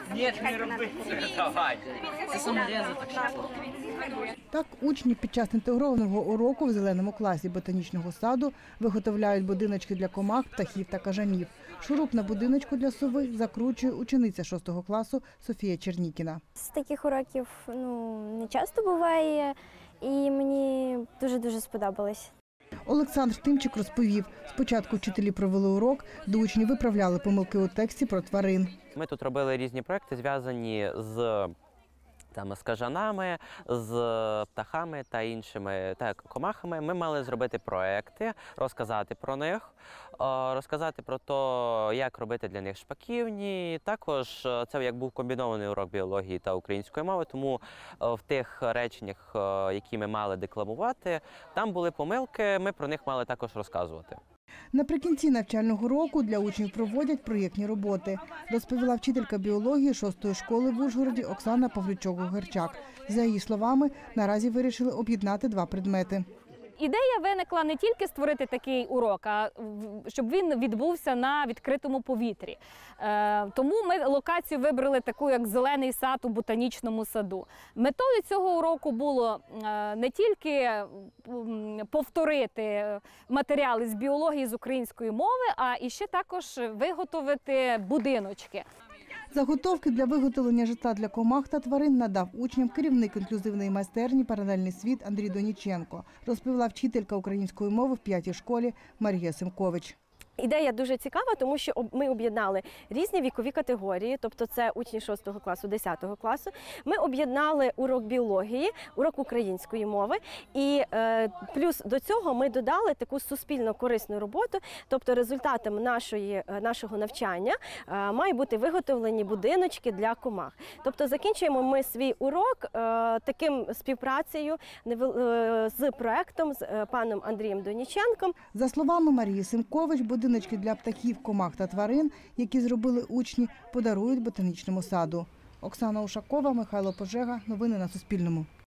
Ні, не роби це, давай. Це саморізати. Так, учні під час інтегрованого уроку в зеленому класі ботанічного саду виготовляють будиночки для комах, птахів та кажанів. Шуруп на будиночку для сови закручує учениця 6 класу Софія Чернікіна. З таких уроків не часто буває, і мені дуже-дуже сподобалось. Олександр Тимчик розповів, спочатку вчителі провели урок, де учні виправляли помилки у тексті про тварин. Ми тут робили різні проекти, зв'язані з кажанами, з птахами та іншими комахами. Ми мали зробити проекти, розказати про них, розказати про те, як робити для них шпаківні. Також це як був комбінований урок біології та української мови, тому в тих реченнях, які ми мали декламувати, там були помилки, ми про них мали також розказувати. Наприкінці навчального року для учнів проводять проєктні роботи, розповіла вчителька біології 6-ї школи в Ужгороді Оксана Павлючок-Герчак. За її словами, наразі вирішили об'єднати два предмети. Ідея виникла не тільки створити такий урок, а щоб він відбувся на відкритому повітрі. Тому ми локацію вибрали таку, як зелений сад у ботанічному саду. Метою цього уроку було не тільки повторити матеріали з біології, з української мови, а і ще також виготовити будиночки. Заготовки для виготовлення житла для комах та тварин надав учням керівник інклюзивної майстерні «Паралельний світ» Андрій Доніченко, розповіла вчителька української мови в 5-й школі Марія Семкович. Ідея дуже цікава, тому що ми об'єднали різні вікові категорії, тобто це учні 6 класу, 10 класу. Ми об'єднали урок біології, урок української мови і плюс до цього ми додали таку суспільно корисну роботу, тобто результатом нашого навчання має бути виготовлені будиночки для комах. Тобто закінчуємо ми свій урок таким співпрацею з проектом, з паном Андрієм Доніченком. За словами Марії Семкович, будиночки для птахів, комах та тварин, які зробили учні, подарують ботанічному саду. Оксана Ушакова, Михайло Пожега. Новини на Суспільному.